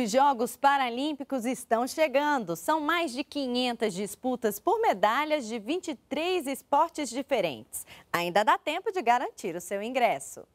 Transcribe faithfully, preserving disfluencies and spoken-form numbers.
Os Jogos Paralímpicos estão chegando. São mais de quinhentas disputas por medalhas de vinte e três esportes diferentes. Ainda dá tempo de garantir o seu ingresso.